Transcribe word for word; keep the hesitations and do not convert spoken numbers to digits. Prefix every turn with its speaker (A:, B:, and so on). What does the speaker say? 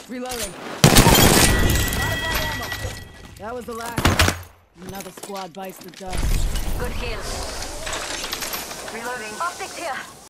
A: Reloading. That was the last. Another squad bites the dust.
B: Good kill. Reloading. Optics here.